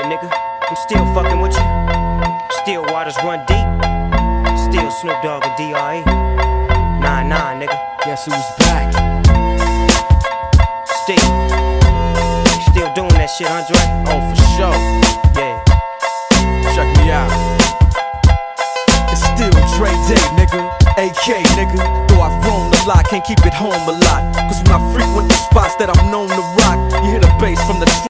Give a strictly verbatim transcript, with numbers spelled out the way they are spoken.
nigga. I'm still fucking with you. Still waters run deep. Still Snoop Dogg and D R E. Nah, nah, nigga. Guess who's back? Still. Still doing that shit, Andre? Oh, for sure. Yeah. Check me out. It's still Dre Day, nigga. A K, nigga. Though I've grown a lot, can't keep it home a lot. Cause when I frequent the spots that I'm known to rock, you hear the bass from the